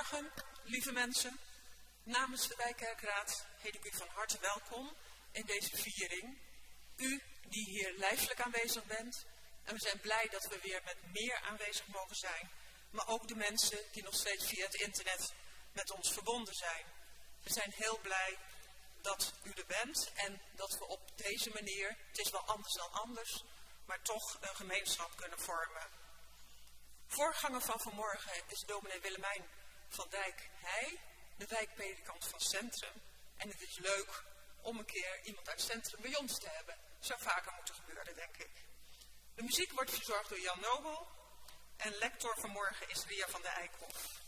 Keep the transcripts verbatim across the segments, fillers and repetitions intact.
Goedemorgen, lieve mensen. Namens de Wijkkerkraad heet ik u van harte welkom in deze viering. U die hier lijfelijk aanwezig bent. En we zijn blij dat we weer met meer aanwezig mogen zijn. Maar ook de mensen die nog steeds via het internet met ons verbonden zijn. We zijn heel blij dat u er bent en dat we op deze manier, het is wel anders dan anders, maar toch een gemeenschap kunnen vormen. Voorganger van vanmorgen is dominee Willemijn van Dijk Heij, de wijkpredikant van Centrum. En het is leuk om een keer iemand uit Centrum bij ons te hebben. Dat zou vaker moeten gebeuren, denk ik. De muziek wordt verzorgd door Jan Nobel en lector vanmorgen is Ria van der Eikhoff.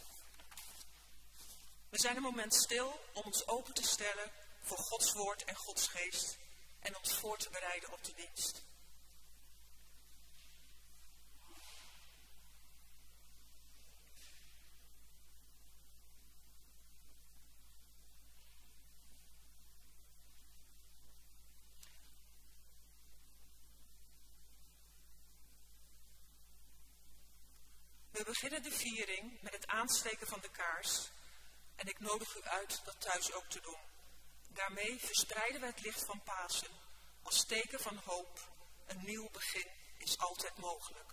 We zijn een moment stil om ons open te stellen voor Gods woord en Gods geest en ons voor te bereiden op de dienst. We beginnen de viering met het aansteken van de kaars en ik nodig u uit dat thuis ook te doen. Daarmee verspreiden we het licht van Pasen als teken van hoop. Een nieuw begin is altijd mogelijk.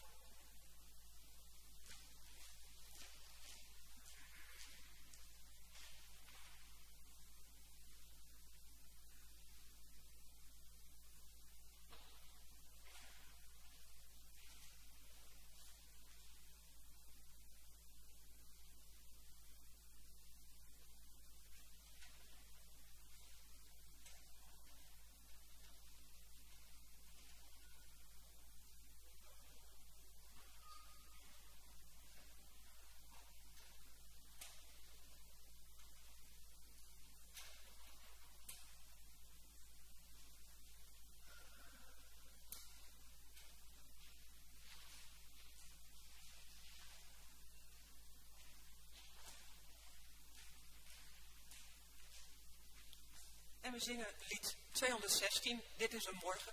En we zingen lied tweehonderdzestien, Dit is een morgen.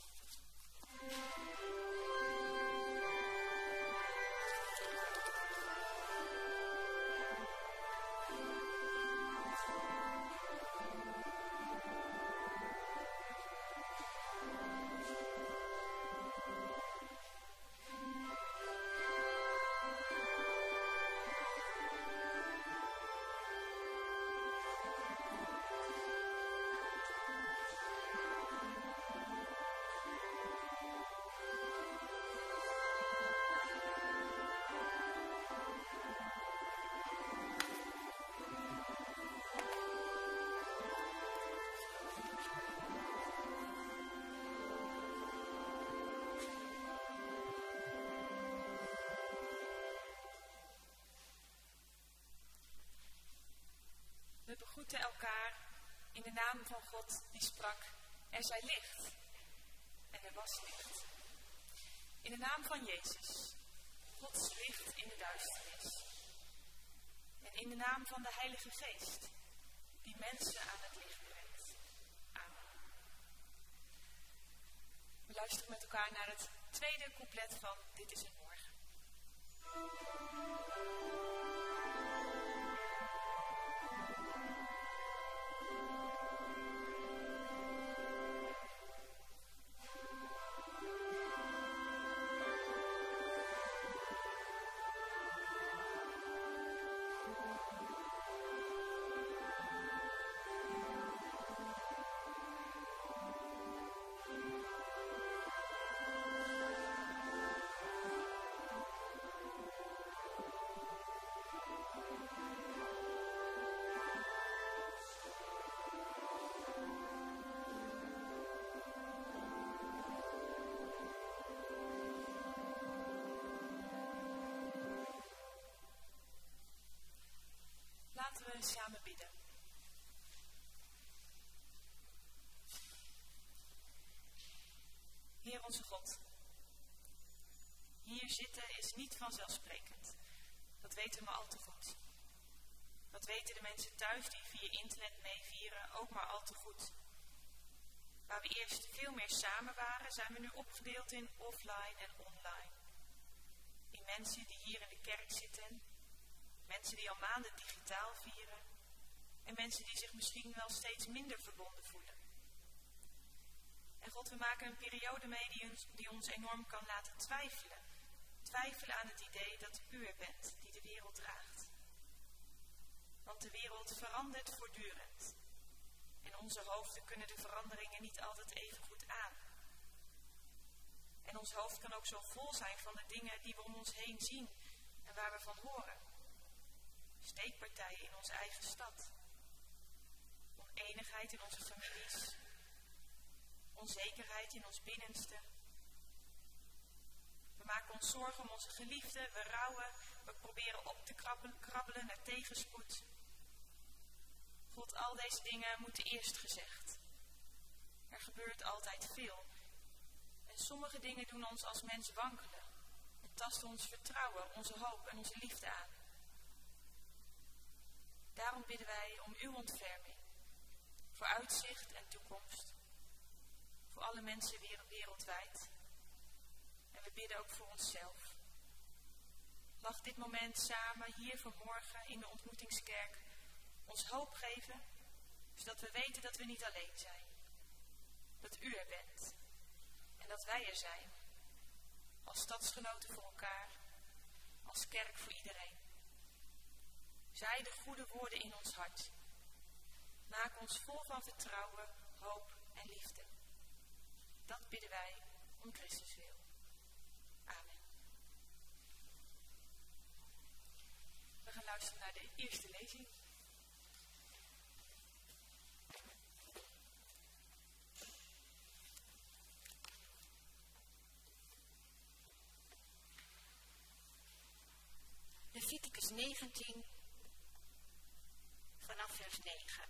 We begroeten elkaar in de naam van God die sprak, er zij licht. En er was licht. In de naam van Jezus, Gods licht in de duisternis. En in de naam van de Heilige Geest, die mensen aan het licht brengt. Amen. We luisteren met elkaar naar het tweede couplet van Dit is een morgen. Laten we samen bidden. Heer onze God, hier zitten is niet vanzelfsprekend. Dat weten we maar al te goed. Dat weten de mensen thuis die via internet meevieren ook maar al te goed. Waar we eerst veel meer samen waren, zijn we nu opgedeeld in offline en online. In mensen die hier in de kerk zitten, Mensen die al maanden digitaal vieren. En mensen die zich misschien wel steeds minder verbonden voelen. En God, we maken een periode mee die ons, die ons enorm kan laten twijfelen. Twijfelen aan het idee dat u er bent die de wereld draagt. Want de wereld verandert voortdurend. En onze hoofden kunnen de veranderingen niet altijd even goed aan. En ons hoofd kan ook zo vol zijn van de dingen die we om ons heen zien en waar we van horen. Steekpartijen in onze eigen stad. Oneenigheid in onze families. Onzekerheid in ons binnenste. We maken ons zorgen om onze geliefden, we rouwen, we proberen op te krabbelen, krabbelen naar tegenspoed. God, al deze dingen moeten eerst gezegd. Er gebeurt altijd veel. En sommige dingen doen ons als mens wankelen. En tasten ons vertrouwen, onze hoop en onze liefde aan. Daarom bidden wij om uw ontferming. Voor uitzicht en toekomst. Voor alle mensen weer wereldwijd. En we bidden ook voor onszelf. Mag dit moment samen hier vanmorgen in de ontmoetingskerk ons hoop geven, zodat we weten dat we niet alleen zijn. Dat u er bent. En dat wij er zijn. Als stadsgenoten voor elkaar. Als kerk voor iedereen. Zij de goede woorden in ons hart. Maak ons vol van vertrouwen, hoop en liefde. Dat bidden wij om Christus wil. Amen. We gaan luisteren naar de eerste lezing. Leviticus negentien, vanaf vers negen.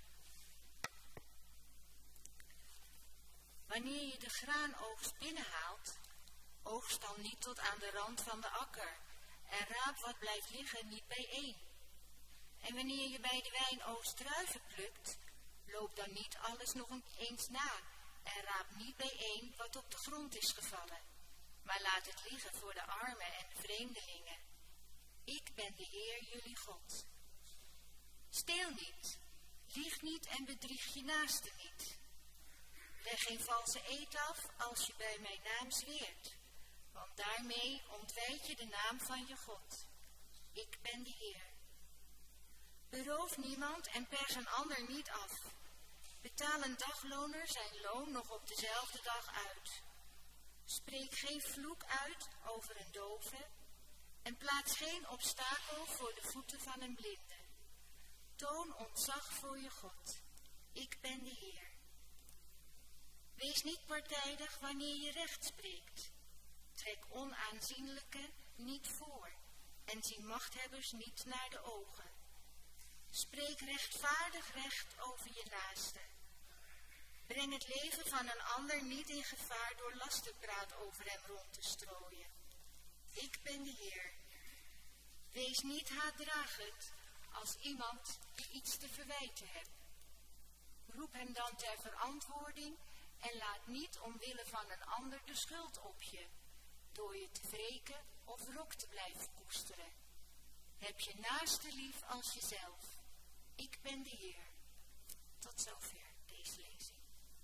Wanneer je de graanoogst binnenhaalt, oogst dan niet tot aan de rand van de akker en raap wat blijft liggen niet bijeen. En wanneer je bij de wijnoogst druiven plukt, loop dan niet alles nog eens na en raap niet bijeen wat op de grond is gevallen, maar laat het liggen voor de armen en de vreemdelingen. Ik ben de Heer, jullie God. Steel niet, lieg niet en bedrieg je naaste niet. Leg geen valse eed af als je bij mijn naam zweert, want daarmee ontwijd je de naam van je God. Ik ben de Heer. Beroof niemand en pers een ander niet af. Betaal een dagloner zijn loon nog op dezelfde dag uit. Spreek geen vloek uit over een dove en plaats geen obstakel voor de voeten van een blinde. Toon ontzag voor je God. Ik ben de Heer. Wees niet partijdig wanneer je recht spreekt. Trek onaanzienlijken niet voor en zie machthebbers niet naar de ogen. Spreek rechtvaardig recht over je naaste. Breng het leven van een ander niet in gevaar door lasterpraat over hem rond te strooien. Ik ben de Heer. Wees niet haatdragend als iemand die iets te verwijten hebt. Roep hem dan ter verantwoording en laat niet omwille van een ander de schuld op je, door je te wreken of wrok te blijven koesteren. Heb je naaste lief als jezelf. Ik ben de Heer. Tot zover deze lezing.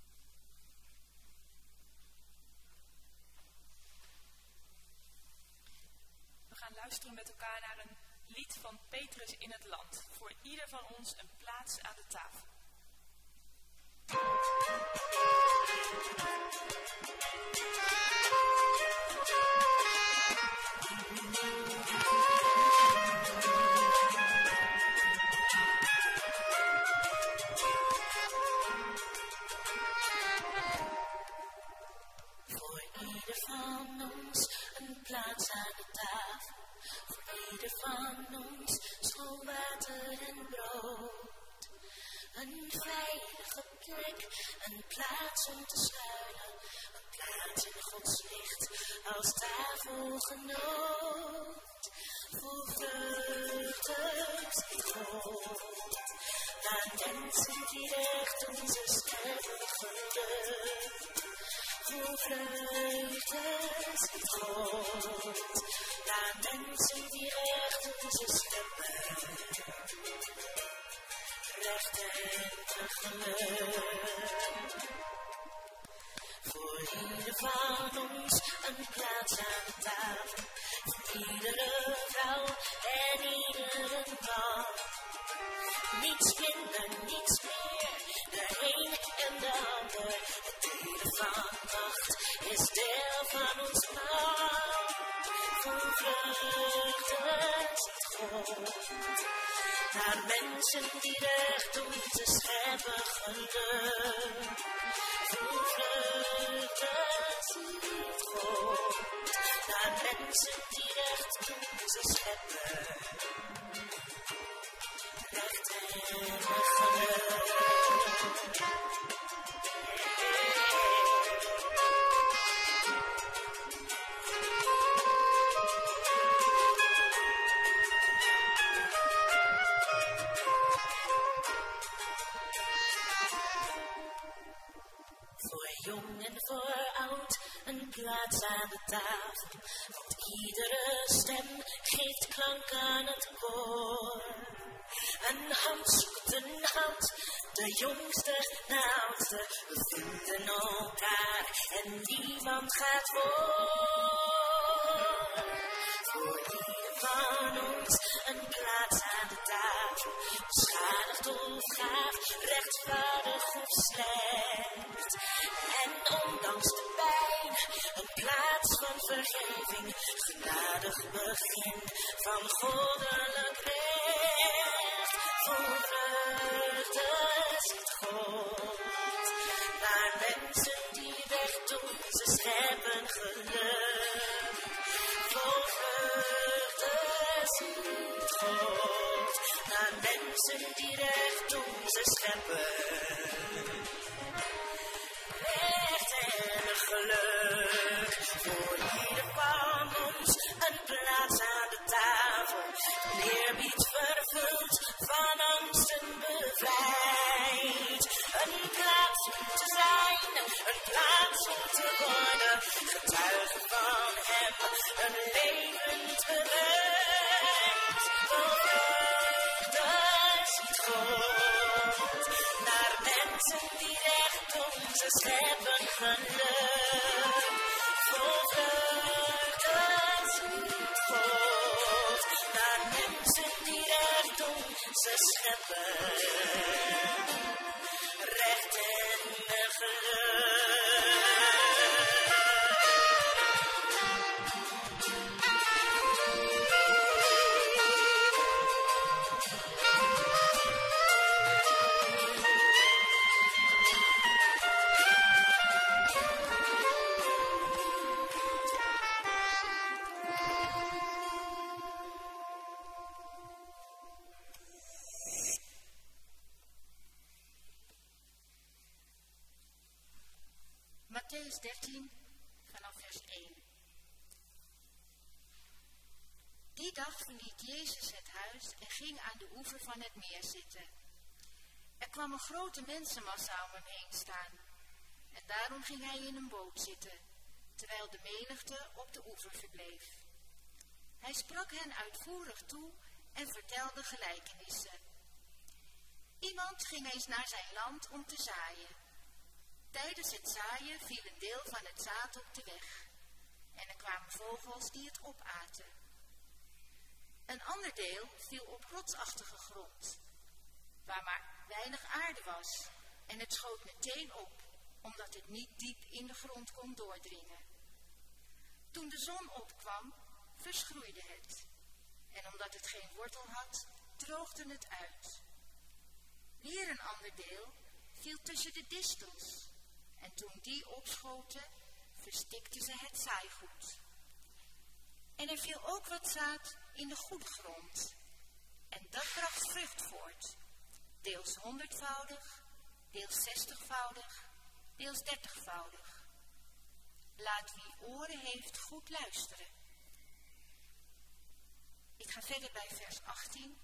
We gaan luisteren met elkaar naar een lied van Petrus in het land. Voor ieder van ons een plaats aan de tafel. Voor ieder van ons een plaats aan de tafel. Voor ieder van ons schoon water en brood. Een veilige plek, een plaats om te schuilen. Een plaats in Gods licht als tafelgenoot. Voor vreugde zingt God aan mensen die recht onze stem geluid. Vol vreugde ziet God naar mensen die recht doen ze scheppen. Recht en geluk. Voor ieder van ons een plaats aan de tafel. Voor iedere vrouw en iedere man. Niets minder, niets meer. De een en de ander. Het delen van macht is deel van ons plan. Vol vreugde ziet God naar mensen die recht doen, ze scheppen geluk. Vol vreugde ziet God naar mensen die recht doen, ze scheppen recht en geluk. Jong en voor oud, een plaats aan de tafel. Want iedere stem geeft klank aan het koor. Een hand zoekt een hand, de jongste, de oudste. We vinden elkaar en niemand gaat voor. Voor ieder van ons een plaats aan de tafel. Beschadigd of gaaf, rechtvaardig of slecht. En ondanks de pijn, een plaats van vergeving. Genadig begin van goddelijk recht. Vol vreugde ziet God naar mensen die recht doen, ze scheppen geluk. Vol vreugde ziet God naar mensen die recht doen, ze scheppen recht en geluk. Voor ieder van ons een plaats aan de tafel. Eerbied vervuld, van angsten bevrijd. Een plaats om te zijn, een plaats om te worden. Getuige van hem, een levend bewijs. Vol vreugde ziet God naar mensen die recht doen, ze scheppen geluk. Vol vreugde ziet God naar mensen die recht doen, ze scheppen recht en geluk. Mattheüs dertien, vanaf vers één. Die dag verliet Jezus het huis en ging aan de oever van het meer zitten. Er kwam een grote mensenmassa om hem heen staan. En daarom ging hij in een boot zitten, terwijl de menigte op de oever verbleef. Hij sprak hen uitvoerig toe en vertelde gelijkenissen. Iemand ging eens naar zijn land om te zaaien. Tijdens het zaaien viel een deel van het zaad op de weg. En er kwamen vogels die het opaten. Een ander deel viel op rotsachtige grond, waar maar weinig aarde was. En het schoot meteen op, omdat het niet diep in de grond kon doordringen. Toen de zon opkwam, verschroeide het. En omdat het geen wortel had, droogde het uit. Weer een ander deel viel tussen de distels. En toen die opschoten, verstikten ze het zaaigoed. En er viel ook wat zaad in de goede grond. En dat bracht vrucht voort. Deels honderdvoudig, deels zestigvoudig, deels dertigvoudig. Laat wie oren heeft goed luisteren. Ik ga verder bij vers achttien.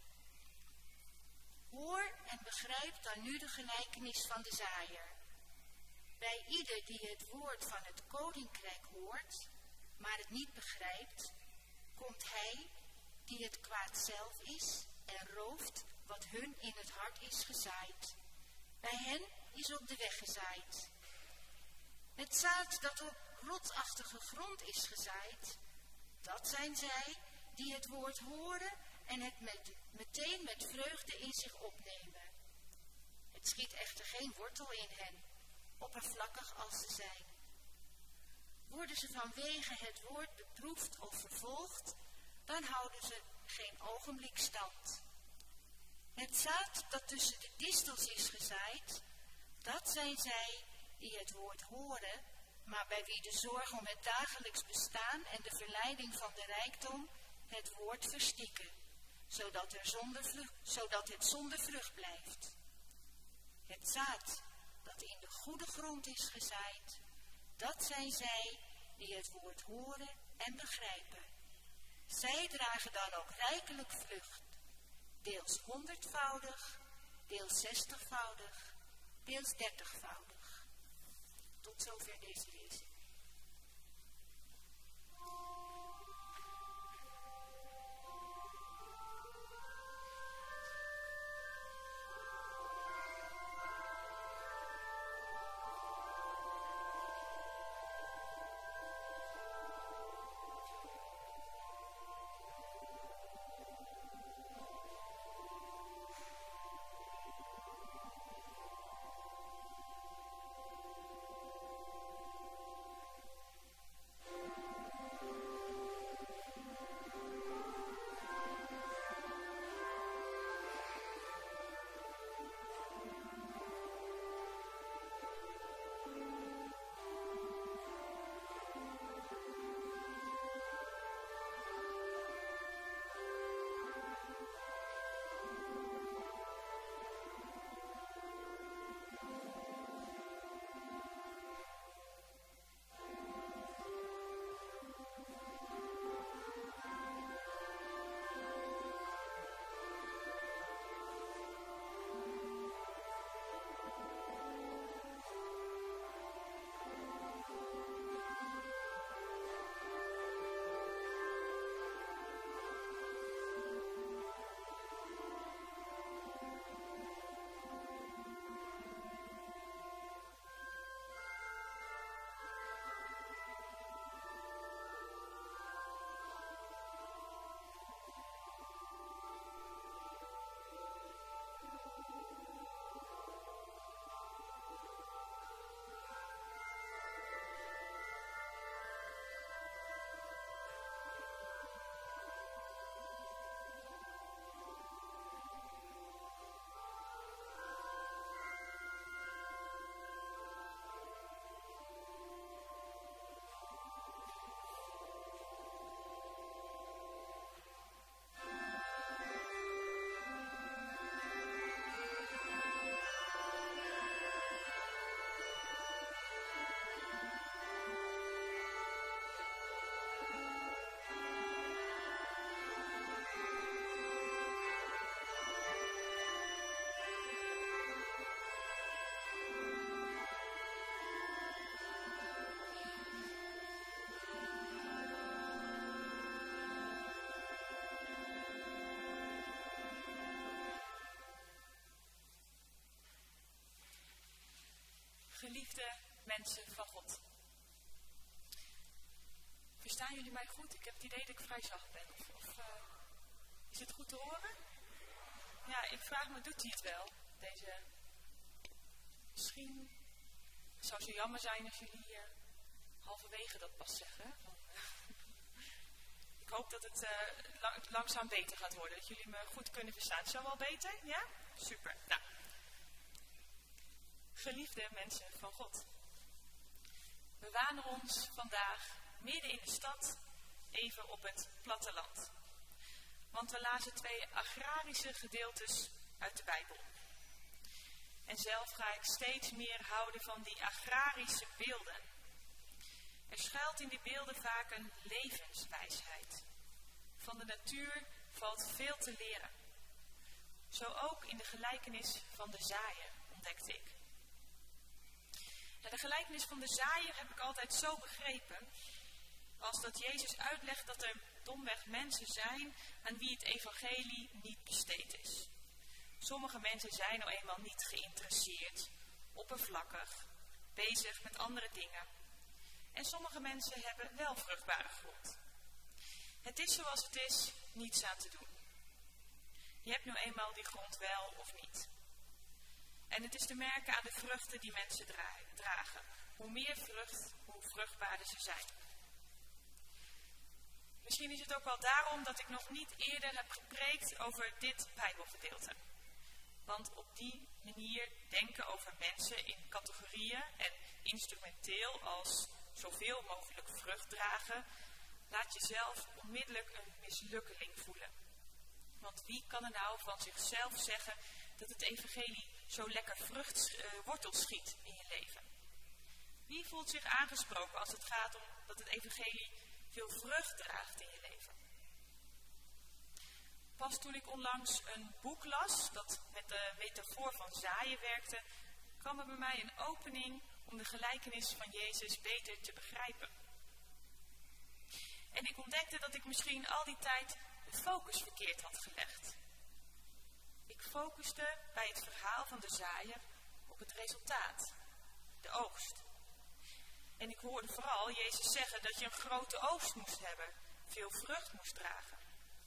Hoor en begrijp dan nu de gelijkenis van de zaaier. Bij ieder die het woord van het koninkrijk hoort, maar het niet begrijpt, komt hij, die het kwaad zelf is, en rooft wat hun in het hart is gezaaid. Bij hen is op de weg gezaaid. Het zaad dat op rotsachtige grond is gezaaid, dat zijn zij die het woord horen en het met, meteen met vreugde in zich opnemen. Het schiet echter geen wortel in hen, oppervlakkig als ze zijn. Worden ze vanwege het woord beproefd of vervolgd, dan houden ze geen ogenblik stand. Het zaad dat tussen de distels is gezaaid, dat zijn zij die het woord horen, maar bij wie de zorg om het dagelijks bestaan en de verleiding van de rijkdom het woord verstikken, zodat, er zonder vrucht, zodat het zonder vrucht blijft. Het zaad dat in de goede grond is gezaaid, dat zijn zij die het woord horen en begrijpen. Zij dragen dan ook rijkelijk vrucht, deels honderdvoudig, deels zestigvoudig, deels dertigvoudig. Tot zover deze lezing. Geliefde mensen van God. Verstaan jullie mij goed? Ik heb het idee dat ik vrij zacht ben. Of, of uh, is het goed te horen? Ja, ik vraag me, doet hij het wel? Deze, misschien, het zou zo jammer zijn als jullie uh, halverwege dat pas zeggen. Van, uh, ik hoop dat het uh, lang, langzaam beter gaat worden. Dat jullie me goed kunnen verstaan. Zo wel beter? Ja? Super. Nou. Geliefde mensen van God. We wanen ons vandaag midden in de stad, even op het platteland. Want we lazen twee agrarische gedeeltes uit de Bijbel. En zelf ga ik steeds meer houden van die agrarische beelden. Er schuilt in die beelden vaak een levenswijsheid. Van de natuur valt veel te leren. Zo ook in de gelijkenis van de zaaier, ontdekte ik. Ja, de gelijkenis van de zaaier heb ik altijd zo begrepen, als dat Jezus uitlegt dat er domweg mensen zijn aan wie het evangelie niet besteed is. Sommige mensen zijn nou eenmaal niet geïnteresseerd, oppervlakkig, bezig met andere dingen. En sommige mensen hebben wel vruchtbare grond. Het is zoals het is, niets aan te doen. Je hebt nu eenmaal die grond wel of niet. En het is te merken aan de vruchten die mensen dragen. Hoe meer vrucht, hoe vruchtbaarder ze zijn. Misschien is het ook wel daarom dat ik nog niet eerder heb gepreekt over dit Bijbelgedeelte. Want op die manier denken over mensen in categorieën en instrumenteel als zoveel mogelijk vrucht dragen, laat jezelf onmiddellijk een mislukkeling voelen. Want wie kan er nou van zichzelf zeggen dat het evangelie zo lekker vrucht, uh, wortel schiet in je leven? Wie voelt zich aangesproken als het gaat om dat het evangelie veel vrucht draagt in je leven? Pas toen ik onlangs een boek las dat met de metafoor van zaaien werkte, kwam er bij mij een opening om de gelijkenis van Jezus beter te begrijpen. En ik ontdekte dat ik misschien al die tijd de focus verkeerd had gelegd. Ik focuste bij het verhaal van de zaaier op het resultaat, de oogst. En ik hoorde vooral Jezus zeggen dat je een grote oogst moest hebben, veel vrucht moest dragen.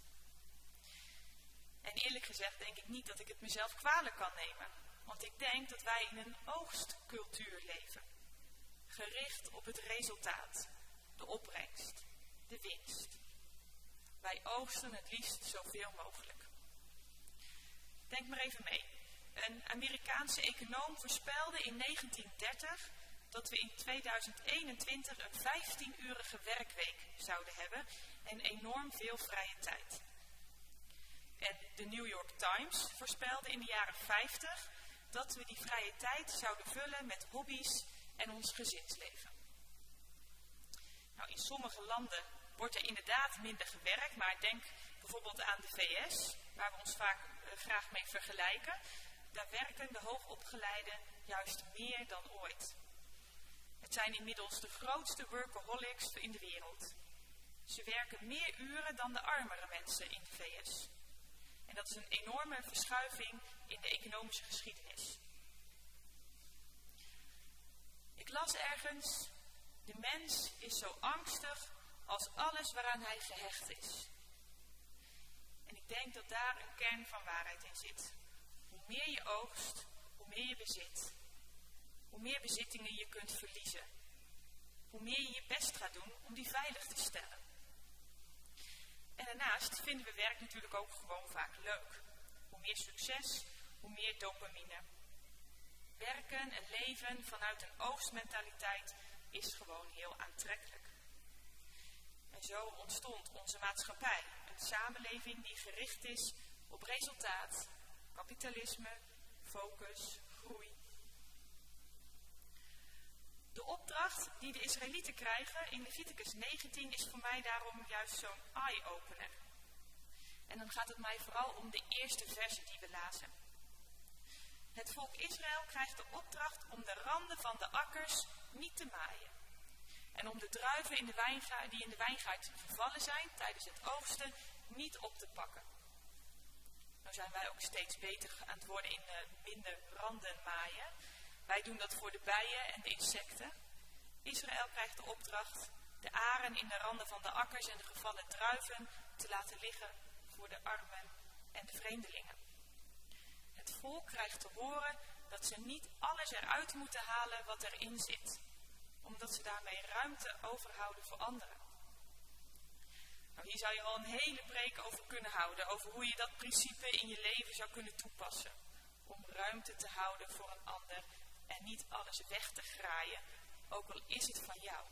En eerlijk gezegd denk ik niet dat ik het mezelf kwalijk kan nemen, want ik denk dat wij in een oogstcultuur leven. Gericht op het resultaat, de opbrengst, de winst. Wij oogsten het liefst zoveel mogelijk. Denk maar even mee. Een Amerikaanse econoom voorspelde in negentien dertig dat we in tweeduizend eenentwintig een vijftien-urige werkweek zouden hebben en enorm veel vrije tijd. En de New York Times voorspelde in de jaren vijftig dat we die vrije tijd zouden vullen met hobby's en ons gezinsleven. Nou, in sommige landen wordt er inderdaad minder gewerkt, maar denk bijvoorbeeld aan de V S, waar we ons vaak uh, graag mee vergelijken. Daar werken de hoogopgeleiden juist meer dan ooit. Het zijn inmiddels de grootste workaholics in de wereld. Ze werken meer uren dan de armere mensen in de V S. En dat is een enorme verschuiving in de economische geschiedenis. Ik las ergens, de mens is zo angstig als alles waaraan hij gehecht is. En ik denk dat daar een kern van waarheid in zit. Hoe meer je oogst, hoe meer je bezit. Hoe meer bezittingen je kunt verliezen. Hoe meer je je best gaat doen om die veilig te stellen. En daarnaast vinden we werk natuurlijk ook gewoon vaak leuk. Hoe meer succes, hoe meer dopamine. Werken en leven vanuit een oogstmentaliteit is gewoon heel aantrekkelijk. En zo ontstond onze maatschappij. Een samenleving die gericht is op resultaat, kapitalisme, focus, groei. De opdracht die de Israëlieten krijgen in Leviticus negentien is voor mij daarom juist zo'n eye-opener. En dan gaat het mij vooral om de eerste verse die we lazen. Het volk Israël krijgt de opdracht om de randen van de akkers niet te maaien. En om de druiven in de wijngaard, die in de wijngaard gevallen zijn tijdens het oogsten niet op te pakken. Nou zijn wij ook steeds beter aan het worden in uh, minder randen maaien. Wij doen dat voor de bijen en de insecten. Israël krijgt de opdracht de aren in de randen van de akkers en de gevallen druiven te laten liggen voor de armen en de vreemdelingen. Het volk krijgt te horen dat ze niet alles eruit moeten halen wat erin zit, omdat ze daarmee ruimte overhouden voor anderen. Nou, hier zou je wel een hele preek over kunnen houden, over hoe je dat principe in je leven zou kunnen toepassen. Om ruimte te houden voor een ander en niet alles weg te graaien, ook al is het van jou.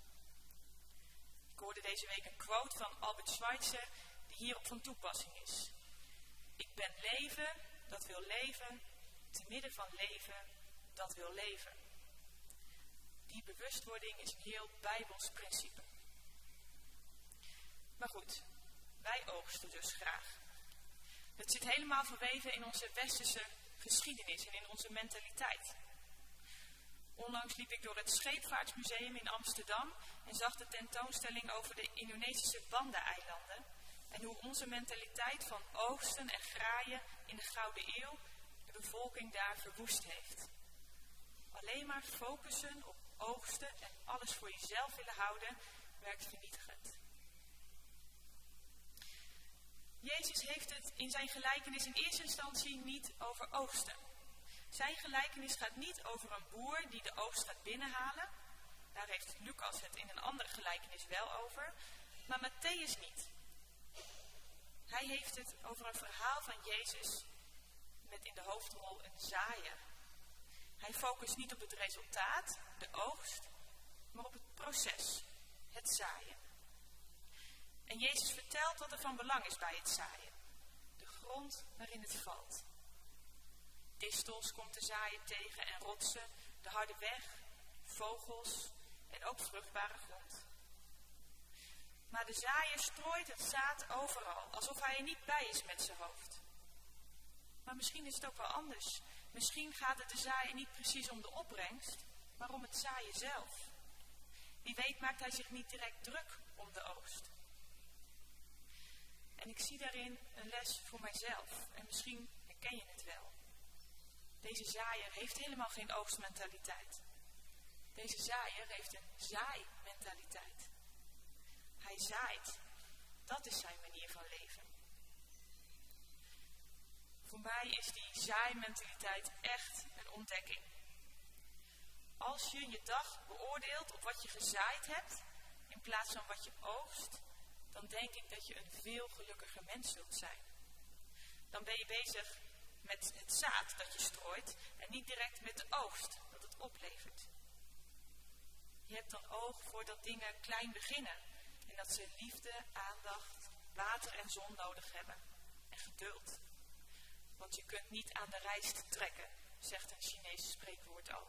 Ik hoorde deze week een quote van Albert Schweitzer die hierop van toepassing is. Ik ben leven, dat wil leven, te midden van leven, dat wil leven. Die bewustwording is een heel Bijbels principe. Maar goed, wij oogsten dus graag. Het zit helemaal verweven in onze westerse geschiedenis en in onze mentaliteit. Onlangs liep ik door het Scheepvaartmuseum in Amsterdam en zag de tentoonstelling over de Indonesische Banda-eilanden en hoe onze mentaliteit van oogsten en graaien in de Gouden Eeuw de bevolking daar verwoest heeft. Alleen maar focussen op oogsten en alles voor jezelf willen houden werkt vernietigend. Jezus heeft het in zijn gelijkenis in eerste instantie niet over oogsten. Zijn gelijkenis gaat niet over een boer die de oogst gaat binnenhalen. Daar heeft Lucas het in een andere gelijkenis wel over, maar Mattheüs niet. Hij heeft het over een verhaal van Jezus met in de hoofdrol een zaaier. Hij focust niet op het resultaat, de oogst, maar op het proces, het zaaien. En Jezus vertelt wat er van belang is bij het zaaien. De grond waarin het valt. Distels komt de zaaier tegen en rotsen, de harde weg, vogels en ook vruchtbare grond. Maar de zaaier strooit het zaad overal, alsof hij er niet bij is met zijn hoofd. Maar misschien is het ook wel anders. Misschien gaat het de zaaier niet precies om de opbrengst, maar om het zaaien zelf. Wie weet maakt hij zich niet direct druk om de oogst. En ik zie daarin een les voor mijzelf. En misschien herken je het wel. Deze zaaier heeft helemaal geen oogstmentaliteit. Deze zaaier heeft een zaaimentaliteit. Hij zaait. Dat is zijn manier van leven. Voor mij is die zaaimentaliteit echt een ontdekking. Als je je dag beoordeelt op wat je gezaaid hebt, in plaats van wat je oogst, dan denk ik dat je een veel gelukkiger mens zult zijn. Dan ben je bezig met het zaad dat je strooit en niet direct met de oogst dat het oplevert. Je hebt dan oog voor dat dingen klein beginnen en dat ze liefde, aandacht, water en zon nodig hebben en geduld. Want je kunt niet aan de rijst trekken, zegt een Chinese spreekwoord al.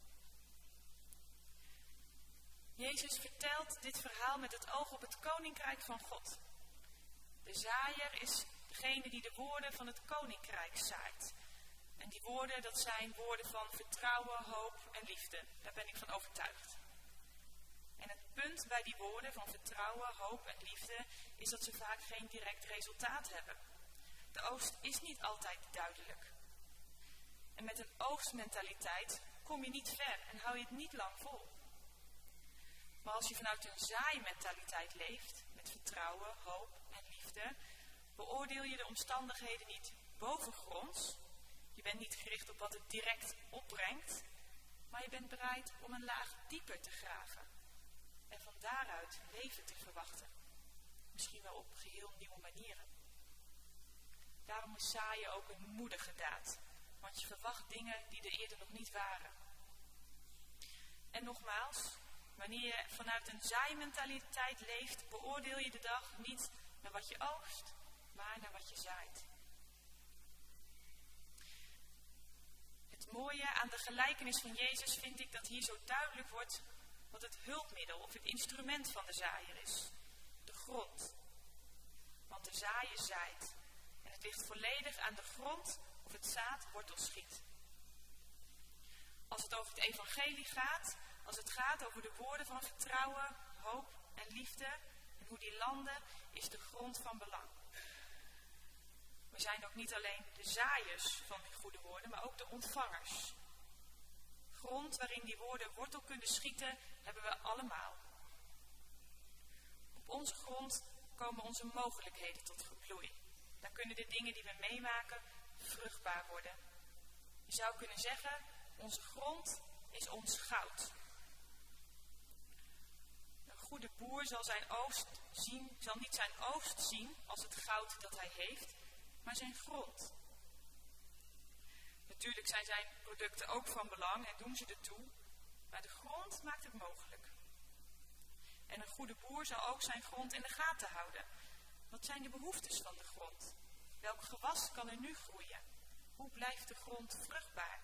Jezus vertelt dit verhaal met het oog op het koninkrijk van God. De zaaier is degene die de woorden van het koninkrijk zaait. En die woorden, dat zijn woorden van vertrouwen, hoop en liefde. Daar ben ik van overtuigd. En het punt bij die woorden van vertrouwen, hoop en liefde is dat ze vaak geen direct resultaat hebben. De oogst is niet altijd duidelijk. En met een oogstmentaliteit kom je niet ver en hou je het niet lang vol. Maar als je vanuit een zaaimentaliteit leeft, met vertrouwen, hoop en liefde, beoordeel je de omstandigheden niet bovengronds. Je bent niet gericht op wat het direct opbrengt, maar je bent bereid om een laag dieper te graven. En van daaruit leven te verwachten. Misschien wel op geheel nieuwe manieren. Daarom is zaaien ook een moedige daad, want je verwacht dingen die er eerder nog niet waren. En nogmaals, wanneer je vanuit een zaaimentaliteit leeft, beoordeel je de dag niet naar wat je oogst, maar naar wat je zaait. Het mooie aan de gelijkenis van Jezus vind ik dat hier zo duidelijk wordt wat het hulpmiddel of het instrument van de zaaier is. De grond. Want de zaaier zaait. En het ligt volledig aan de grond of het zaad wortel schiet. Als het over het evangelie gaat, als het gaat over de woorden van vertrouwen, hoop en liefde en hoe die landen, is de grond van belang. We zijn ook niet alleen de zaaiers van die goede woorden, maar ook de ontvangers. Grond waarin die woorden wortel kunnen schieten, hebben we allemaal. Op onze grond komen onze mogelijkheden tot bloei. Dan kunnen de dingen die we meemaken vruchtbaar worden. Je zou kunnen zeggen, onze grond is ons goud. Een goede boer zal, zijn oogst zien, zal niet zijn oogst zien als het goud dat hij heeft, maar zijn grond. Natuurlijk zijn zijn producten ook van belang en doen ze ertoe, maar de grond maakt het mogelijk. En een goede boer zal ook zijn grond in de gaten houden. Wat zijn de behoeftes van de grond? Welk gewas kan er nu groeien? Hoe blijft de grond vruchtbaar?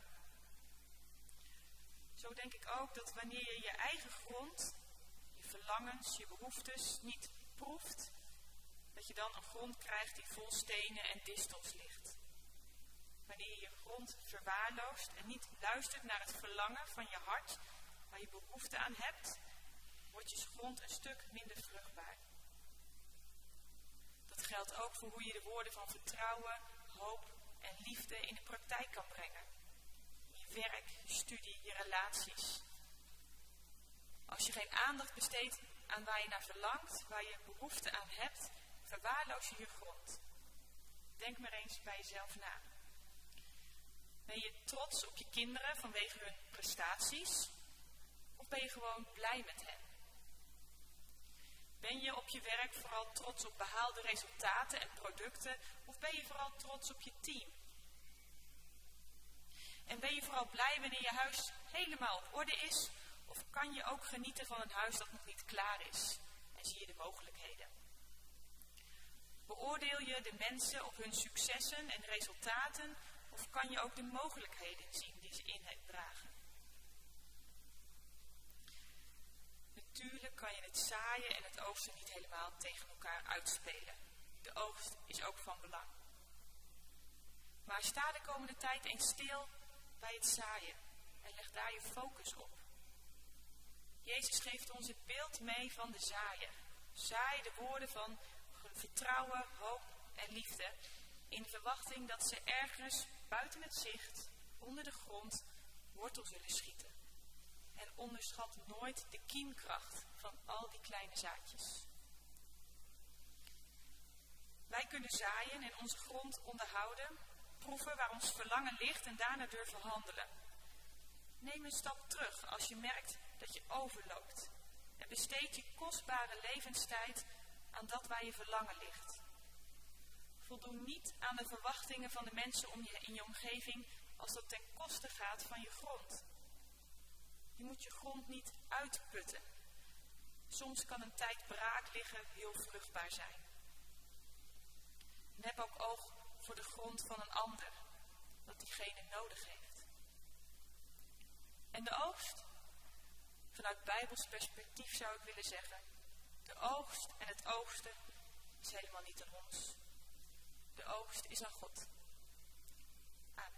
Zo denk ik ook dat wanneer je je eigen grond, je verlangens, je behoeftes niet proeft, dat je dan een grond krijgt die vol stenen en distels ligt. Wanneer je je grond verwaarloost en niet luistert naar het verlangen van je hart, waar je behoefte aan hebt, wordt je grond een stuk minder vruchtbaar. Dat geldt ook voor hoe je de woorden van vertrouwen, hoop en liefde in de praktijk kan brengen. In je werk, je studie, je relaties. Als je geen aandacht besteedt aan waar je naar verlangt, waar je behoefte aan hebt, verwaarloos je je grond. Denk maar eens bij jezelf na. Ben je trots op je kinderen vanwege hun prestaties? Of ben je gewoon blij met hen? Ben je op je werk vooral trots op behaalde resultaten en producten? Of ben je vooral trots op je team? En ben je vooral blij wanneer je huis helemaal op orde is? Of kan je ook genieten van een huis dat nog niet klaar is? En zie je de mogelijkheden? Beoordeel je de mensen op hun successen en resultaten? Of kan je ook de mogelijkheden zien die ze in het dragen? Natuurlijk kan je het zaaien en het oogsten niet helemaal tegen elkaar uitspelen. De oogst is ook van belang. Maar sta de komende tijd eens stil bij het zaaien en leg daar je focus op. Jezus geeft ons het beeld mee van de zaaier. Zaai de woorden van vertrouwen, hoop en liefde in de verwachting dat ze ergens buiten het zicht, onder de grond, wortel zullen schieten. En onderschat nooit de kiemkracht van al die kleine zaadjes. Wij kunnen zaaien en onze grond onderhouden, proeven waar ons verlangen ligt en daarna durven handelen. Neem een stap terug als je merkt dat je overloopt en besteed je kostbare levenstijd aan dat waar je verlangen ligt. Voldoen niet aan de verwachtingen van de mensen om je in je omgeving als dat ten koste gaat van je grond. Je moet je grond niet uitputten. Soms kan een tijd braak liggen heel vruchtbaar zijn. En heb ook oog voor de grond van een ander, wat diegene nodig heeft. En de oogst? Vanuit Bijbels perspectief zou ik willen zeggen, de oogst en het oogsten is helemaal niet aan ons. De oogst is aan God. Amen.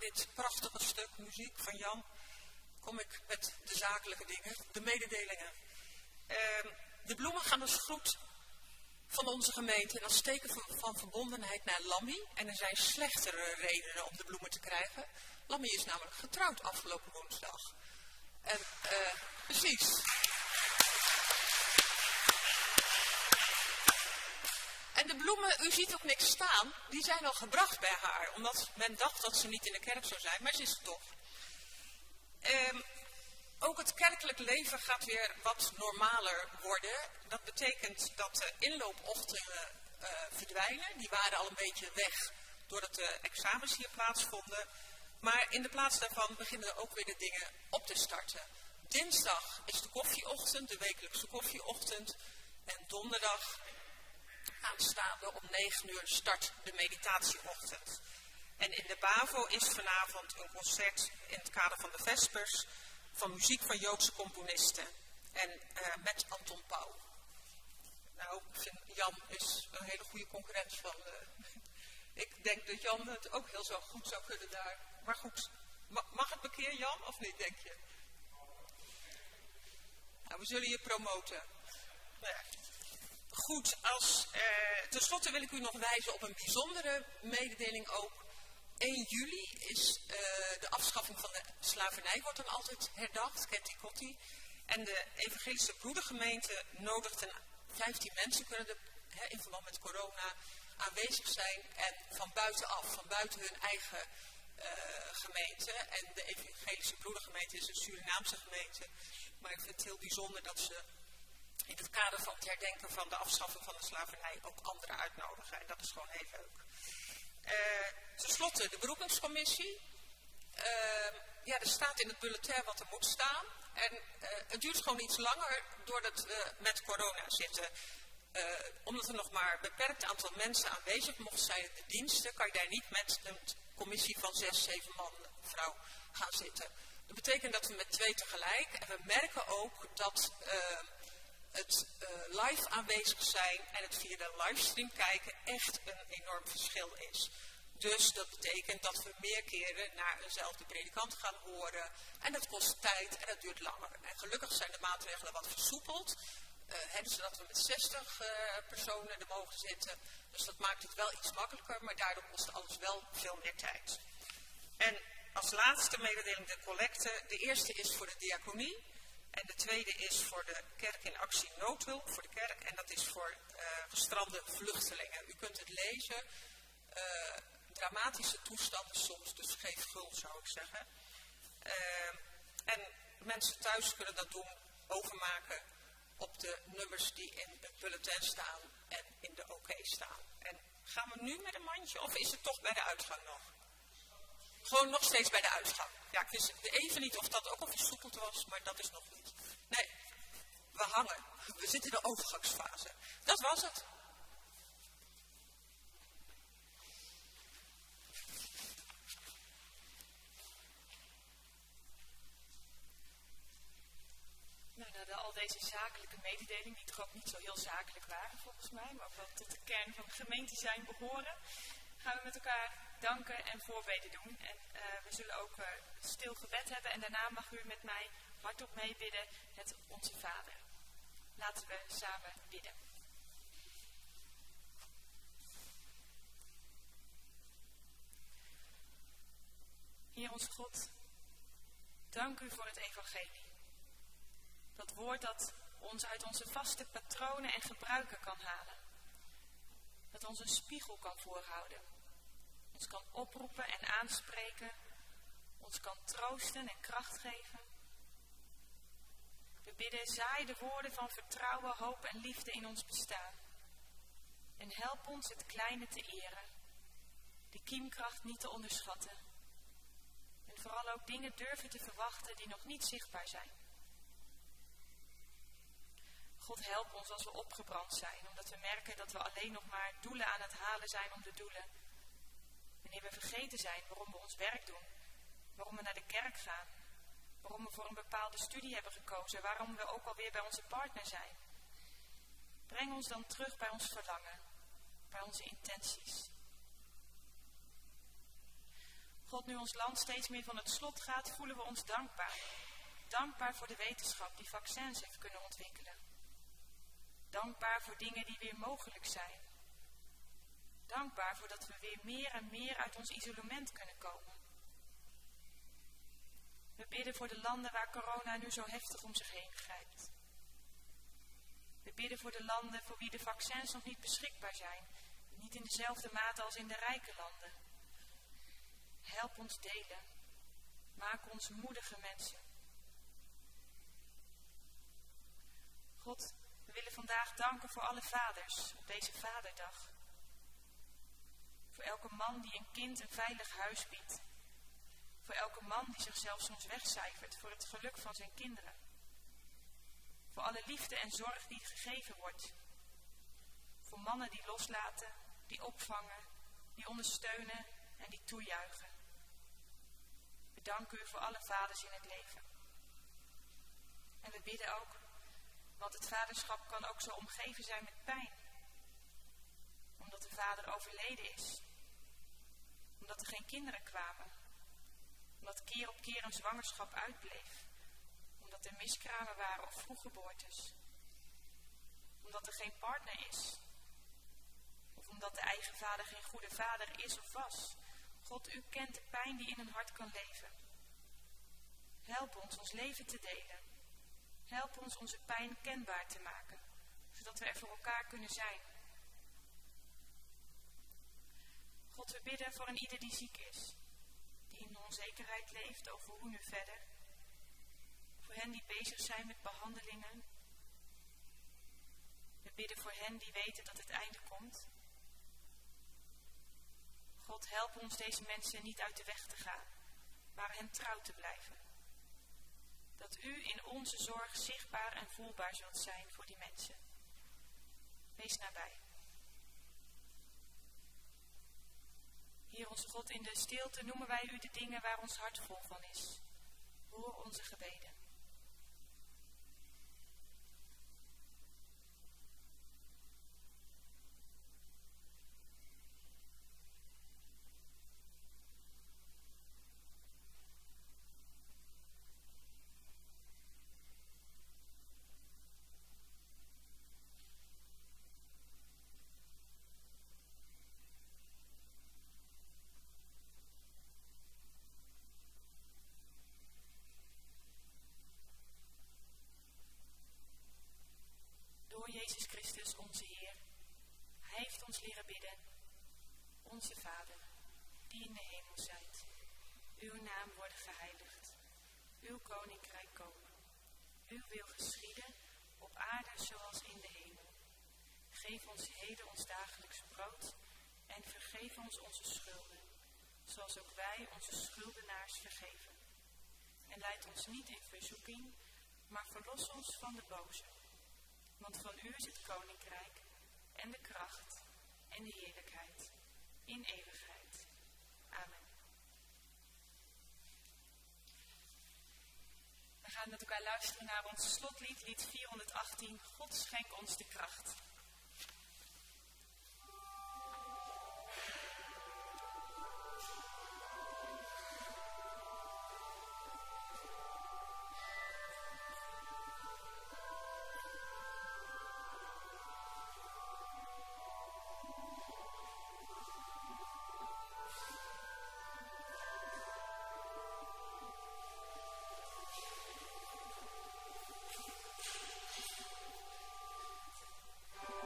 dit prachtige stuk muziek van Jan kom ik met de zakelijke dingen, de mededelingen. Uh, de bloemen gaan als groet van onze gemeente en als teken van, van verbondenheid naar Lammy. En er zijn slechtere redenen om de bloemen te krijgen. Lammy is namelijk getrouwd afgelopen woensdag. En uh, precies. En de bloemen, u ziet ook niks staan, die zijn al gebracht bij haar. Omdat men dacht dat ze niet in de kerk zou zijn, maar ze is het toch. Um, ook het kerkelijk leven gaat weer wat normaler worden. Dat betekent dat de inloopochtenden uh, verdwijnen. Die waren al een beetje weg doordat de examens hier plaatsvonden. Maar in de plaats daarvan beginnen er ook weer de dingen op te starten. Dinsdag is de koffieochtend, de wekelijkse koffieochtend. En donderdag aanstaande om negen uur start de meditatieochtend. En in de BAVO is vanavond een concert in het kader van de Vespers van muziek van Joodse componisten. En uh, met Anton Pauw. Nou, ik vind Jan is een hele goede concurrent van... Uh, ik denk dat Jan het ook heel zo goed zou kunnen daar. Maar goed, ma mag het een keer Jan of niet, denk je? Nou, we zullen je promoten. Nou ja. Goed, als, uh, tenslotte wil ik u nog wijzen op een bijzondere mededeling ook. één juli is uh, de afschaffing van de slavernij, wordt dan altijd herdacht, Ketty Kotti. En de evangelische broedergemeente nodigt een vijftien mensen, kunnen er hè, in verband met corona aanwezig zijn. En van buitenaf, van buiten hun eigen uh, gemeente. En de evangelische broedergemeente is een Surinaamse gemeente. Maar ik vind het heel bijzonder dat ze in het kader van het herdenken van de afschaffing van de slavernij ook anderen uitnodigen. En dat is gewoon heel leuk. Uh, ten slotte de beroepingscommissie. Uh, ja, er staat in het bulletin wat er moet staan. En uh, het duurt gewoon iets langer doordat we met corona zitten. Uh, omdat er nog maar een beperkt aantal mensen aanwezig mocht zijn in de diensten, kan je daar niet met een commissie van zes, zeven man, vrouw gaan zitten. Dat betekent dat we met twee tegelijk, en we merken ook dat uh, het uh, live aanwezig zijn en het via de livestream kijken echt een enorm verschil is. Dus dat betekent dat we meer keren naar eenzelfde predikant gaan horen. En dat kost tijd en dat duurt langer. En gelukkig zijn de maatregelen wat versoepeld. Uh, hè, zodat we met zestig uh, personen er mogen zitten. Dus dat maakt het wel iets makkelijker. Maar daardoor kost alles wel veel meer tijd. En als laatste mededeling de collecte. De eerste is voor de diaconie. En de tweede is voor de kerk in actie noodhulp voor de kerk. En dat is voor uh, gestrande vluchtelingen. U kunt het lezen. Uh, dramatische toestanden soms, dus geef guld zou ik zeggen. Uh, en mensen thuis kunnen dat doen, overmaken op de nummers die in het bulletin staan en in de OK staan. En gaan we nu met een mandje of is het toch bij de uitgang nog? Gewoon nog steeds bij de uitgang. Ja, ik wist even niet of dat ook al versoepeld was, maar dat is nog niet. Nee, we hangen. We zitten in de overgangsfase. Dat was het. Nou, na de, al deze zakelijke mededelingen, die toch ook niet zo heel zakelijk waren volgens mij, maar ook wel tot de kern van gemeente zijn behoren, gaan we met elkaar danken en voorbeden doen. En uh, we zullen ook uh, stil gebed hebben en daarna mag u met mij hardop meebidden het Onze Vader. Laten we samen bidden. Heer onze God, dank u voor het evangelie. Dat woord dat ons uit onze vaste patronen en gebruiken kan halen. Dat ons een spiegel kan voorhouden. Ons kan oproepen en aanspreken. Ons kan troosten en kracht geven. We bidden, zaai de woorden van vertrouwen, hoop en liefde in ons bestaan. En help ons het kleine te eren. De kiemkracht niet te onderschatten. En vooral ook dingen durven te verwachten die nog niet zichtbaar zijn. God help ons als we opgebrand zijn, omdat we merken dat we alleen nog maar doelen aan het halen zijn om de doelen. Wanneer we vergeten zijn waarom we ons werk doen, waarom we naar de kerk gaan, waarom we voor een bepaalde studie hebben gekozen, waarom we ook alweer bij onze partner zijn. Breng ons dan terug bij ons verlangen, bij onze intenties. God, nu ons land steeds meer van het slot gaat, voelen we ons dankbaar. Dankbaar voor de wetenschap die vaccins heeft kunnen ontwikkelen. Dankbaar voor dingen die weer mogelijk zijn. Dankbaar voor dat we weer meer en meer uit ons isolement kunnen komen. We bidden voor de landen waar corona nu zo heftig om zich heen grijpt. We bidden voor de landen voor wie de vaccins nog niet beschikbaar zijn. Niet in dezelfde mate als in de rijke landen. Help ons delen. Maak ons moedige mensen. God, we willen vandaag danken voor alle vaders op deze Vaderdag. Voor elke man die een kind een veilig huis biedt. Voor elke man die zichzelf soms wegcijfert voor het geluk van zijn kinderen. Voor alle liefde en zorg die gegeven wordt. Voor mannen die loslaten, die opvangen, die ondersteunen en die toejuichen. We danken u voor alle vaders in het leven. En we bidden ook, want het vaderschap kan ook zo omgeven zijn met pijn. Omdat de vader overleden is. Omdat er geen kinderen kwamen. Omdat keer op keer een zwangerschap uitbleef. Omdat er miskramen waren of vroeggeboortes. Omdat er geen partner is. Of omdat de eigen vader geen goede vader is of was. God, u kent de pijn die in een hart kan leven. Help ons ons leven te delen. Help ons onze pijn kenbaar te maken. Zodat we er voor elkaar kunnen zijn. God, we bidden voor een ieder die ziek is. Die in onzekerheid leeft over hoe nu verder. Voor hen die bezig zijn met behandelingen. We bidden voor hen die weten dat het einde komt. God, help ons deze mensen niet uit de weg te gaan, maar hen trouw te blijven. Dat u in onze zorg zichtbaar en voelbaar zult zijn voor die mensen. Wees nabij. Heer onze God, in de stilte noemen wij u de dingen waar ons hart vol van is. Hoor onze gebeden. Door Jezus Christus, onze Heer. Hij heeft ons leren bidden. Onze Vader, die in de hemel zijt. Uw naam worden geheiligd. Uw koninkrijk komen. Uw wil geschieden, op aarde zoals in de hemel. Geef ons heden ons dagelijks brood en vergeef ons onze schulden, zoals ook wij onze schuldenaars vergeven. En leid ons niet in verzoeking, maar verlos ons van de boze. Want van u is het koninkrijk en de kracht en de heerlijkheid in eeuwigheid. Amen. We gaan met elkaar luisteren naar ons slotlied, lied vierhonderdachttien. God schenk ons de kracht. Thank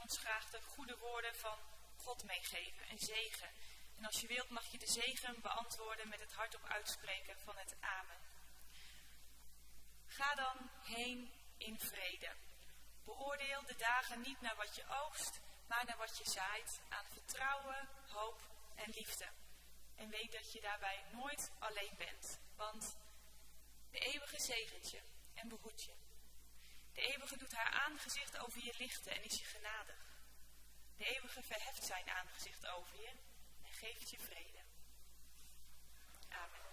ons graag de goede woorden van God meegeven, een zegen. En als je wilt mag je de zegen beantwoorden met het hardop uitspreken van het amen. Ga dan heen in vrede. Beoordeel de dagen niet naar wat je oogst, maar naar wat je zaait aan vertrouwen, hoop en liefde. En weet dat je daarbij nooit alleen bent, want de eeuwige zegent je en behoedt je. De eeuwige doet haar aangezicht over je lichten en is je genadig. De eeuwige verheft zijn aangezicht over je en geeft je vrede. Amen.